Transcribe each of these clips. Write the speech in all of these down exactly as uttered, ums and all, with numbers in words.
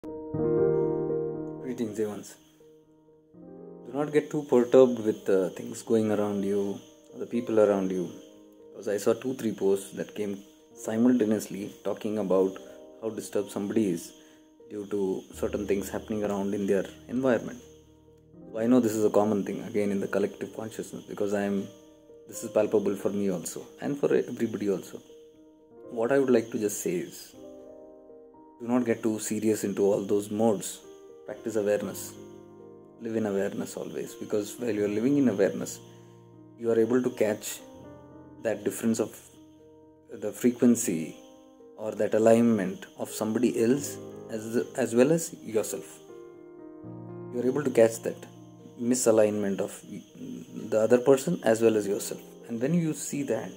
Greetings, Evans. Do not get too perturbed with uh, things going around you, or the people around you. Because I saw two, three posts that came simultaneously talking about how disturbed somebody is due to certain things happening around in their environment. So I know this is a common thing again in the collective consciousness because I am. This is palpable for me also and for everybody also. What I would like to just say is, do not get too serious into all those modes. Practice awareness. Live in awareness always, because while you are living in awareness, you are able to catch that difference of the frequency or that alignment of somebody else as, as well as yourself. You are able to catch that misalignment of the other person as well as yourself. And when you see that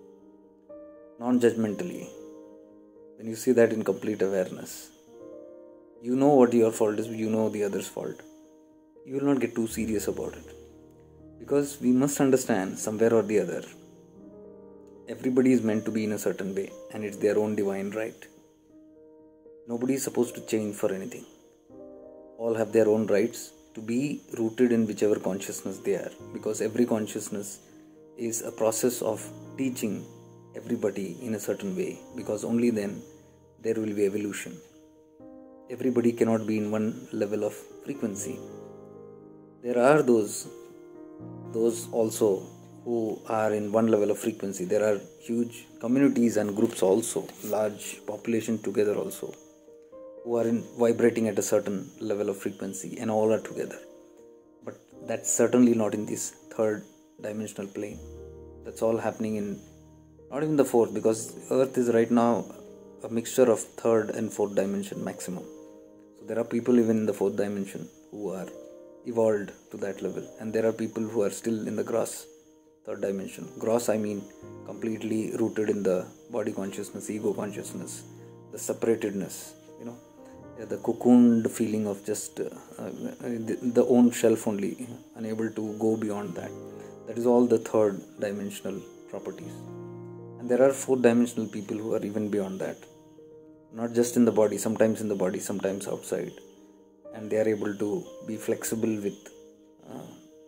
non-judgmentally, when you see that in complete awareness, you know what your fault is, you know the other's fault. You will not get too serious about it. Because we must understand, somewhere or the other, everybody is meant to be in a certain way, and it's their own divine right. Nobody is supposed to change for anything. All have their own rights to be rooted in whichever consciousness they are. Because every consciousness is a process of teaching everybody in a certain way. Because only then there will be evolution. Everybody cannot be in one level of frequency. There are those, those also who are in one level of frequency. There are huge communities and groups also, large population together also, who are in vibrating at a certain level of frequency and all are together. But that's certainly not in this third dimensional plane. That's all happening in, not even the fourth, because Earth is right now a mixture of third and fourth dimension maximum. So there are people even in the fourth dimension who are evolved to that level, and there are people who are still in the gross third dimension. Gross, I mean completely rooted in the body consciousness, ego consciousness, the separatedness, you know, the cocooned feeling of just uh, the, the own self only, unable to go beyond that. That is all the third dimensional properties. And there are fourth dimensional people who are even beyond that, not just in the body, sometimes in the body, sometimes outside. And they are able to be flexible with uh,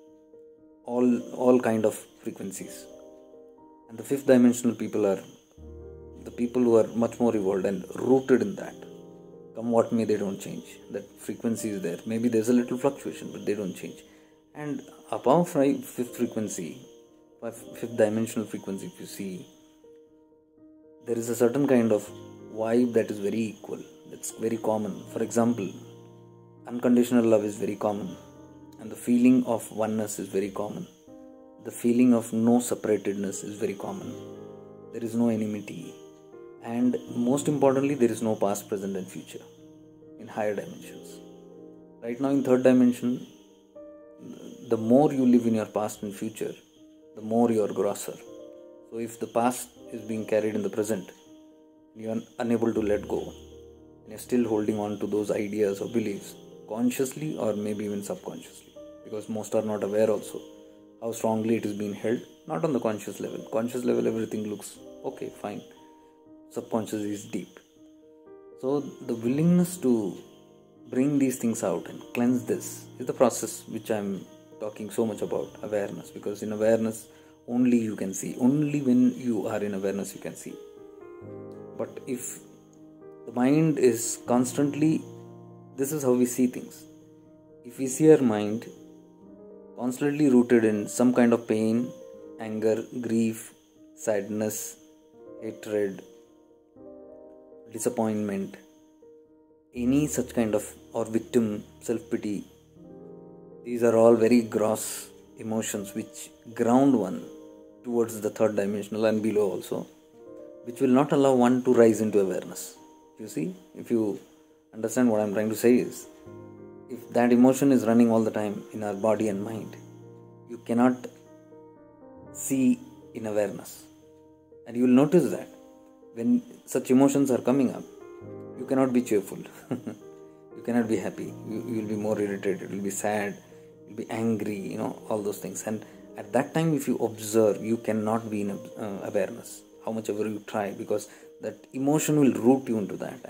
all all kind of frequencies. And the fifth dimensional people are the people who are much more evolved and rooted in that. Come what may, they don't change. That frequency is there. Maybe there's a little fluctuation, but they don't change. And above fifth frequency, fifth dimensional frequency, if you see, there is a certain kind of vibe that is very equal. That's very common. For example, unconditional love is very common, and the feeling of oneness is very common. The feeling of no separatedness is very common. There is no enmity, and most importantly, there is no past, present and future in higher dimensions. Right now in third dimension, the more you live in your past and future, the more you are grosser. So if the past is being carried in the present, you are unable to let go, and you're still holding on to those ideas or beliefs, consciously or maybe even subconsciously, because most are not aware also how strongly it is being held. Not on the conscious level. Conscious level, everything looks okay, fine. Subconscious is deep. So the willingness to bring these things out and cleanse this is the process which I'm talking so much about, awareness. Because in awareness only you can see. Only when you are in awareness you can see. But if the mind is constantly, this is how we see things. If we see our mind constantly rooted in some kind of pain, anger, grief, sadness, hatred, disappointment, any such kind of, or victim, self-pity, these are all very gross emotions which ground one towards the third dimensional and below also, which will not allow one to rise into awareness. You see, if you understand what I'm trying to say is, if that emotion is running all the time in our body and mind, you cannot see in awareness. And you will notice that when such emotions are coming up, you cannot be cheerful. You cannot be happy. You, you will be more irritated, you will be sad, you will be angry, you know, all those things. And at that time, if you observe, you cannot be in uh, awareness, how much ever you try, because that emotion will root you into that, and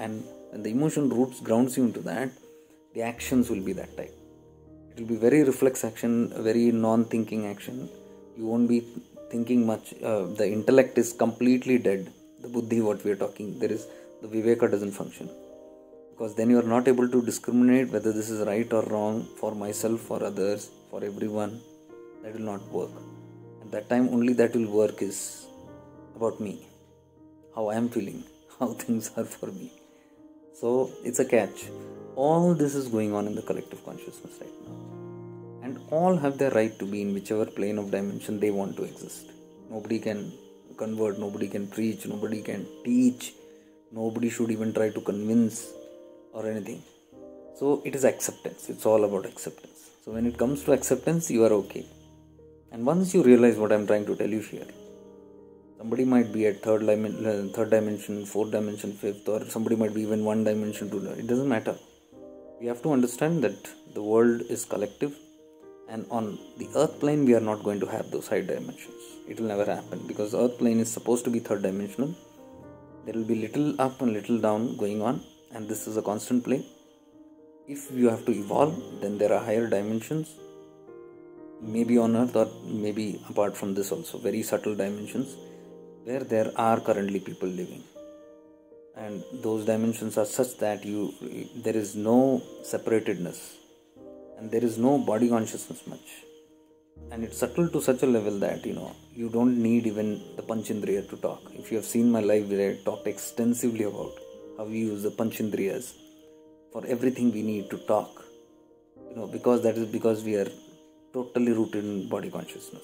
When the emotion roots grounds you into that, the actions will be that type. It will be very reflex action, very non-thinking action. You won't be thinking much. Uh, the intellect is completely dead. The buddhi, what we are talking, there is the viveka doesn't function, because then you are not able to discriminate whether this is right or wrong for myself, for others, for everyone. That will not work. At that time, only that will work is about me, how I am feeling, how things are for me. So it's a catch. All this is going on in the collective consciousness right now, and all have their right to be in whichever plane of dimension they want to exist. Nobody can convert, nobody can preach, nobody can teach, nobody should even try to convince or anything. So it is acceptance. It's all about acceptance. So when it comes to acceptance, you are okay. And once you realize what I'm trying to tell you here, somebody might be at third dimension, third dimension, fourth dimension, fifth, or somebody might be even one dimension, two. It doesn't matter. We have to understand that the world is collective, and on the earth plane we are not going to have those high dimensions. It will never happen, because earth plane is supposed to be third dimensional. There will be little up and little down going on, and this is a constant plane. If you have to evolve, then there are higher dimensions, maybe on earth or maybe apart from this also, very subtle dimensions where there are currently people living. And those dimensions are such that you there is no separatedness, and there is no body consciousness much, and it's subtle to such a level that you know you don't need even the panchendriya to talk. If you have seen my live where I talked extensively about how we use the panchendriyas for everything we need to talk, you know because that is because we are totally rooted in body consciousness.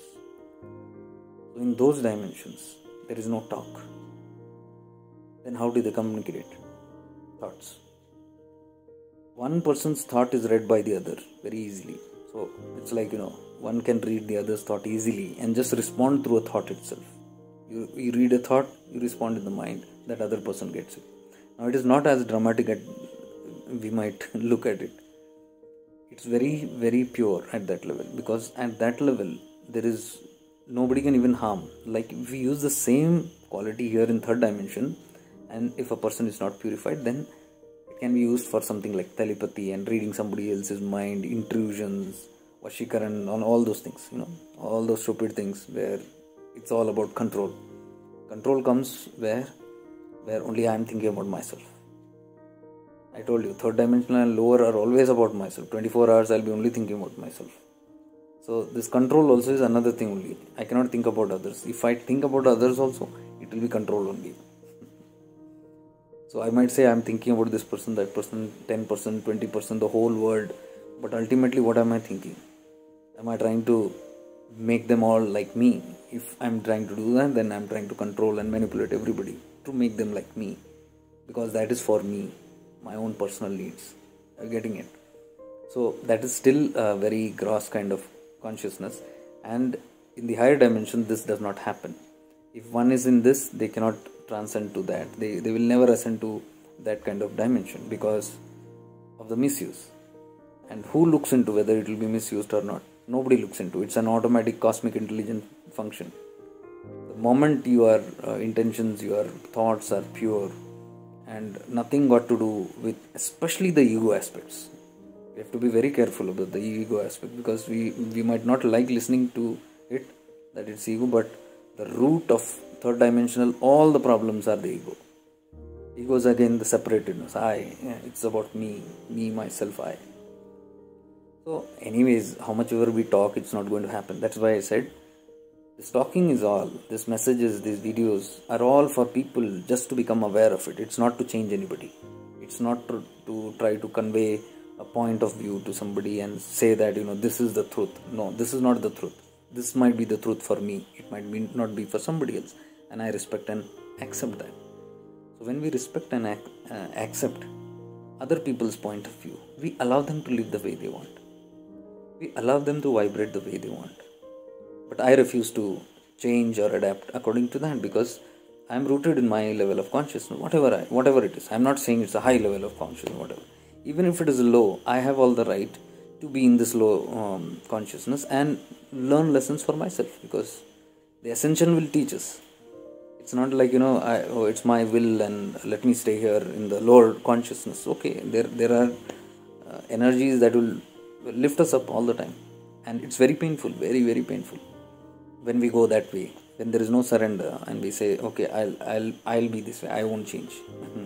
So in those dimensions there is no talk. Then how do they communicate? Thoughts. One person's thought is read by the other very easily. So it's like, you know, one can read the other's thought easily and just respond through a thought itself. You, you read a thought, you respond in the mind, that other person gets it. Now it is not as dramatic as we might look at it. It's very, very pure at that level, because at that level there is nobody can even harm. Like if we use the same quality here in third dimension, and if a person is not purified, then it can be used for something like telepathy and reading somebody else's mind, intrusions, vashikaran, on all those things, you know, all those stupid things where it's all about control. Control comes where, where only I am thinking about myself. I told you, third dimensional and lower are always about myself. twenty-four hours I'll be only thinking about myself. So this control also is another thing only. I cannot think about others. If I think about others also, it will be control only. So I might say I'm thinking about this person, that person, ten percent, twenty percent, the whole world. But ultimately what am I thinking? Am I trying to make them all like me? If I'm trying to do that, then I'm trying to control and manipulate everybody to make them like me. Because that is for me, my own personal needs. Are you getting it? So that is still a very gross kind of consciousness. And in the higher dimension, this does not happen. If one is in this, they cannot transcend to that. They, they will never ascend to that kind of dimension because of the misuse. And who looks into whether it will be misused or not? Nobody looks into it. It's an automatic cosmic intelligent function. The moment your uh, intentions, your thoughts are pure and nothing got to do with, especially the ego aspects. We have to be very careful about the ego aspect, because we, we might not like listening to it, that it's ego, but the root of third dimensional, all the problems are the ego. Ego is again the separatedness. I, yeah, it's about me, me, myself, I. So anyways, how much ever we talk, it's not going to happen. That's why I said, this talking is all, these messages, these videos are all for people just to become aware of it. It's not to change anybody. It's not to, to try to convey a point of view to somebody and say that, you know, this is the truth. No, this is not the truth. This might be the truth for me. It might be not be for somebody else. And I respect and accept that. So when we respect and ac- uh, accept other people's point of view, we allow them to live the way they want. We allow them to vibrate the way they want. But I refuse to change or adapt according to that, because I am rooted in my level of consciousness, whatever I, whatever it is. I am not saying it's a high level of consciousness, whatever. Even if it is low, I have all the right to be in this low um, consciousness and learn lessons for myself, because the ascension will teach us. It's not like, you know, I, oh, it's my will and let me stay here in the lower consciousness. Okay, there there are uh, energies that will lift us up all the time, and it's very painful, very very painful when we go that way. When there is no surrender and we say, okay, I'll I'll I'll be this way. I won't change.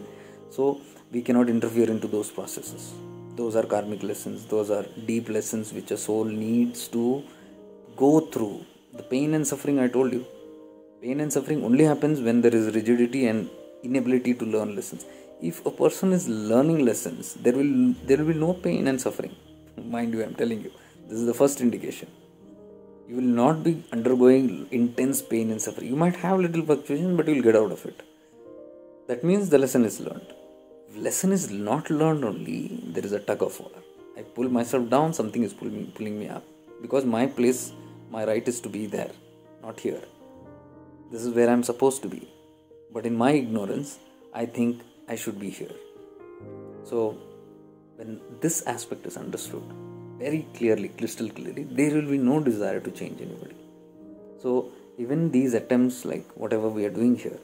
So we cannot interfere into those processes. Those are karmic lessons. Those are deep lessons which a soul needs to go through. The pain and suffering, I told you. Pain and suffering only happens when there is rigidity and inability to learn lessons. If a person is learning lessons, there will there will be no pain and suffering. Mind you, I am telling you. This is the first indication. You will not be undergoing intense pain and suffering. You might have little fluctuation, but you will get out of it. That means the lesson is learned. If lesson is not learned only, there is a tug of war. I pull myself down, something is pulling me, pulling me up. Because my place, my right is to be there, not here. This is where I am supposed to be. But in my ignorance, I think I should be here. So, when this aspect is understood very clearly, crystal clearly, there will be no desire to change anybody. So, even these attempts, like whatever we are doing here,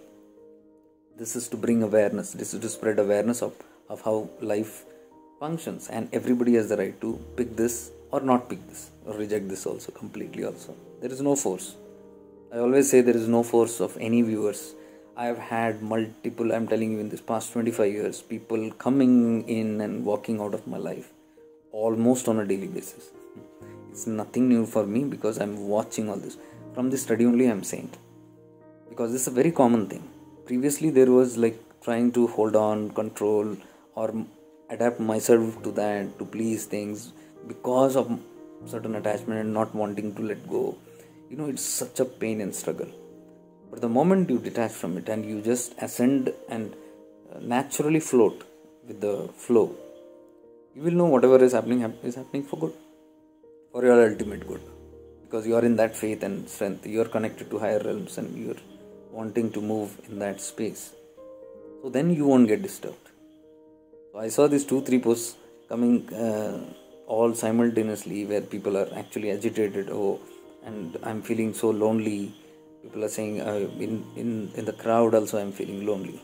this is to bring awareness, this is to spread awareness of, of how life functions, and everybody has the right to pick this or not pick this, or reject this also, completely also. There is no force. I always say there is no force of any viewers. I have had multiple, I'm telling you, in this past twenty-five years, people coming in and walking out of my life almost on a daily basis. It's nothing new for me because I'm watching all this. From this study only I'm saying. Because this is a very common thing. Previously there was like trying to hold on, control, or adapt myself to that, to please things because of certain attachment and not wanting to let go. You know, it's such a pain and struggle. But the moment you detach from it and you just ascend and naturally float with the flow, you will know whatever is happening is happening for good, for your ultimate good. Because you are in that faith and strength, you are connected to higher realms and you are wanting to move in that space. So then you won't get disturbed. So I saw these two, three posts coming uh, all simultaneously where people are actually agitated. Oh, and I'm feeling so lonely. People are saying uh, in, in, in the crowd also I'm feeling lonely.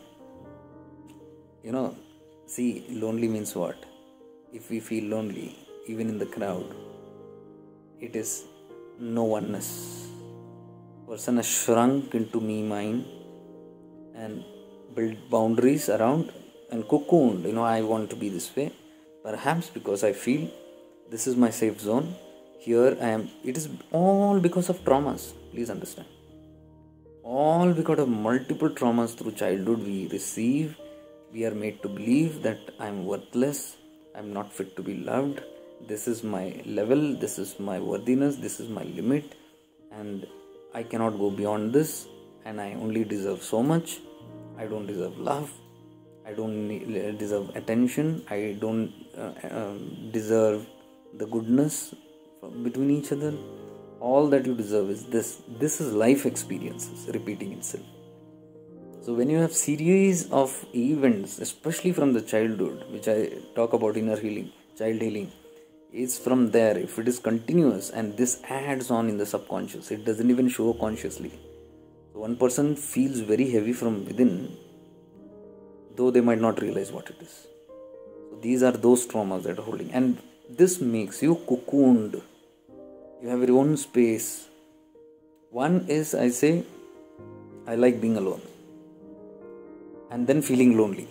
You know, see, lonely means what? If we feel lonely, even in the crowd, it is no oneness. Person has shrunk into me mind and built boundaries around and cocooned. You know, I want to be this way. Perhaps because I feel this is my safe zone. Here I am. It is all because of traumas. Please understand. All because of multiple traumas through childhood we receive. We are made to believe that I am worthless. I am not fit to be loved. This is my level. This is my worthiness. This is my limit. And I cannot go beyond this. And I only deserve so much. I don't deserve love. I don't need, deserve attention. I don't uh, uh, deserve the goodness between each other. All that you deserve is this. This is life experiences repeating itself. So when you have series of events, especially from the childhood, which I talk about inner healing, child healing, it's from there. If it is continuous and this adds on in the subconscious, it doesn't even show consciously. So one person feels very heavy from within, though they might not realize what it is. So these are those traumas that are holding, and this makes you cocooned. You have your own space. One is, I say, I like being alone. And then feeling lonely.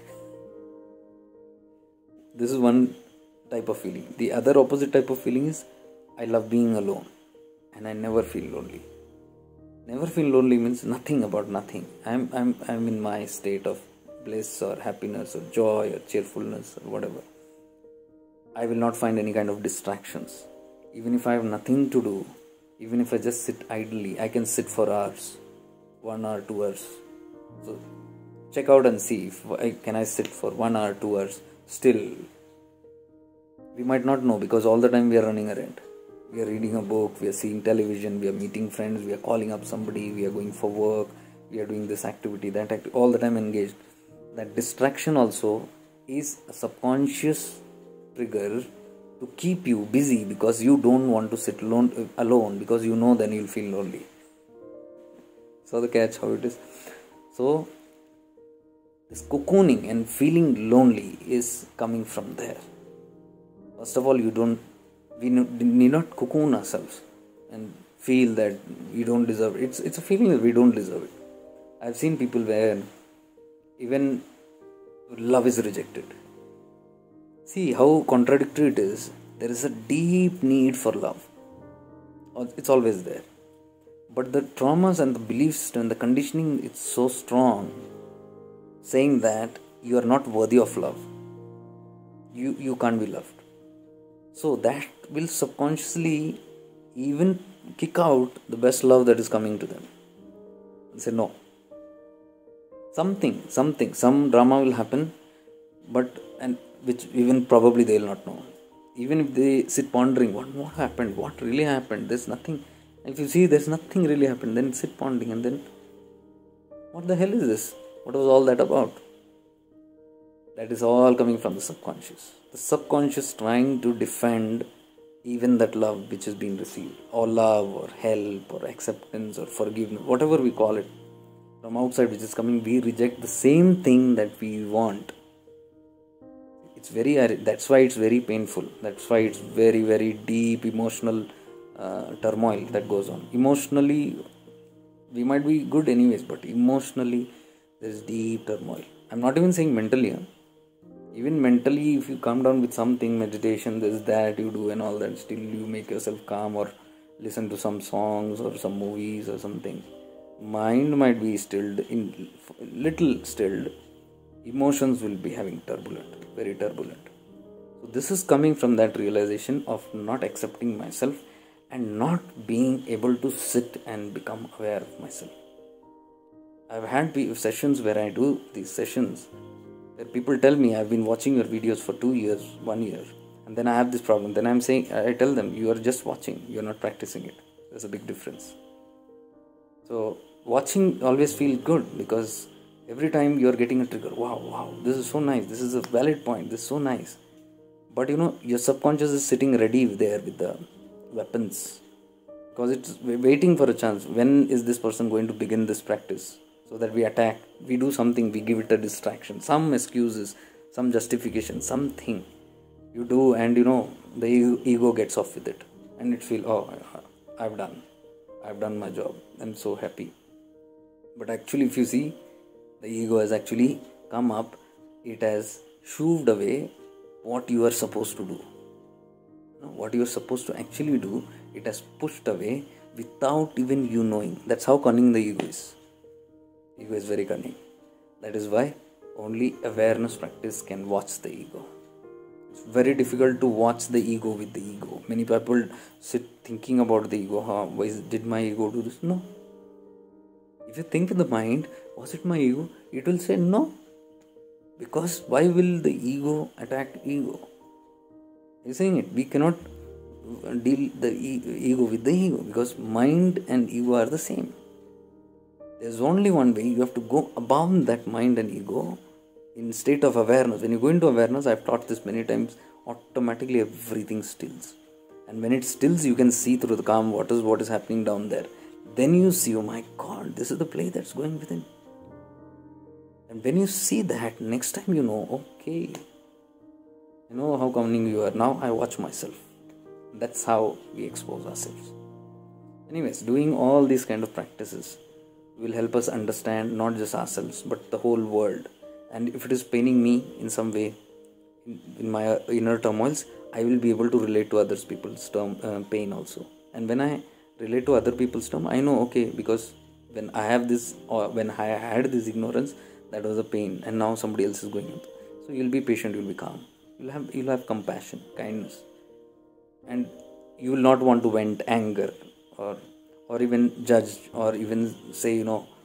This is one type of feeling. The other opposite type of feeling is, I love being alone. And I never feel lonely. Never feel lonely means nothing about nothing. I'm, I'm, I'm in my state of bliss or happiness or joy or cheerfulness or whatever. I will not find any kind of distractions. Even if I have nothing to do, even if I just sit idly, I can sit for hours, one hour, two hours. So check out and see if I, can I sit for one hour, two hours. Still, we might not know because all the time we are running around. We are reading a book, we are seeing television, we are meeting friends, we are calling up somebody, we are going for work, we are doing this activity, that activity, all the time engaged. That distraction also is a subconscious trigger to keep you busy because you don't want to sit alone, alone because you know then you'll feel lonely. So the catch how it is. So this cocooning and feeling lonely is coming from there. First of all, you don't we need not cocoon ourselves and feel that we don't deserve it. It's it's a feeling that we don't deserve it. I've seen people where even love is rejected. See how contradictory it is. There is a deep need for love. It's always there. But the traumas and the beliefs and the conditioning is so strong, saying that you are not worthy of love. You, you can't be loved. So that will subconsciously even kick out the best love that is coming to them. And say no. Something, something, some drama will happen, but and which even probably they will not know. Even if they sit pondering, what what happened, what really happened, there's nothing. If you see there's nothing really happened, then sit pondering and then what the hell is this? What was all that about? That is all coming from the subconscious. The subconscious trying to defend even that love which is being received, or love, or help, or acceptance, or forgiveness, whatever we call it, from outside which is coming, we reject the same thing that we want. It's very, that's why it's very painful. That's why it's very, very deep emotional uh, turmoil that goes on. Emotionally, we might be good anyways, but emotionally, there is deep turmoil. I'm not even saying mentally. Huh? Even mentally, if you come down with something, meditation, this, that, you do and all that, still you make yourself calm or listen to some songs or some movies or something. Mind might be stilled, in little stilled. Emotions will be having turbulent, very turbulent. So this is coming from that realization of not accepting myself and not being able to sit and become aware of myself. I've had sessions where I do these sessions where people tell me, I've been watching your videos for two years, one year, and then I have this problem. Then I'm saying, I tell them, you are just watching, you're not practicing it. There's a big difference. So watching always feels good because every time you are getting a trigger, wow, wow, this is so nice, this is a valid point, this is so nice. But you know, your subconscious is sitting ready there with the weapons because it's waiting for a chance. When is this person going to begin this practice? So that we attack, we do something, we give it a distraction, some excuses, some justification, something you do, and you know, the ego gets off with it and it feels, oh, I've done, I've done my job, I'm so happy. But actually, if you see, the ego has actually come up, it has shoved away what you are supposed to do. What you are supposed to actually do, it has pushed away without even you knowing. That's how cunning the ego is. Ego is very cunning. That is why only awareness practice can watch the ego. It's very difficult to watch the ego with the ego. Many people sit thinking about the ego. Huh? Why is, did my ego do this? No. If you think in the mind, was it my ego? It will say no. Because why will the ego attack ego? You're saying it. We cannot deal the ego with the ego because mind and ego are the same. There's only one way. You have to go above that mind and ego in state of awareness. When you go into awareness, I've taught this many times, automatically everything stills. And when it stills, you can see through the calm waters what is happening down there. Then you see, oh my God, this is the play that's going within. And when you see that, next time you know, okay, you know how cunning you are. Now I watch myself. That's how we expose ourselves. Anyways, doing all these kind of practices will help us understand not just ourselves, but the whole world. And if it is paining me in some way, in, in my inner turmoils, I will be able to relate to other people's term, uh, pain also. And when I relate to other people's term, I know, okay, because when I have this, or when I had this ignorance, that was a pain, and now somebody else is going through. So you'll be patient, you'll be calm. You'll have, you'll have compassion, kindness. And you will not want to vent anger or or even judge or even say, you know,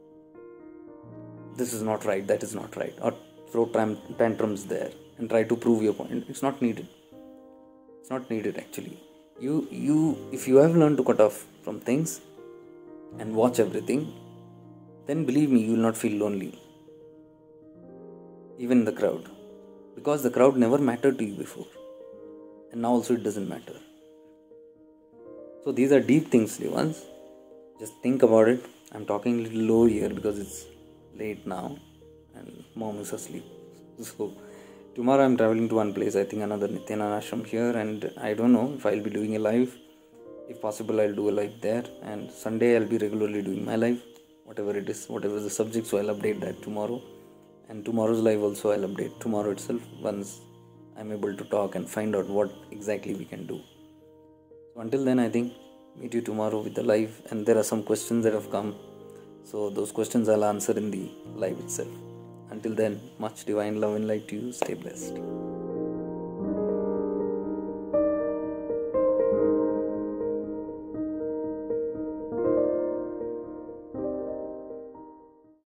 this is not right, that is not right, or throw tantrums there and try to prove your point. It's not needed. It's not needed actually. You, you, if you have learned to cut off from things and watch everything, then believe me, you will not feel lonely. Even in the crowd. Because the crowd never mattered to you before. And now also it doesn't matter. So these are deep things, dear ones. Just think about it. I'm talking a little low here because it's late now, and mom is asleep. So tomorrow I'm traveling to one place, I think another Nityananda ashram here, and I don't know if I'll be doing a live. If possible, I'll do a live there, and Sunday I'll be regularly doing my live, whatever it is, whatever the subject. So I'll update that tomorrow, and tomorrow's live also I'll update tomorrow itself once I'm able to talk and find out what exactly we can do. So until then, I think meet you tomorrow with the live, and there are some questions that have come, so those questions I'll answer in the live itself. Until then, much divine love and light to you. Stay blessed.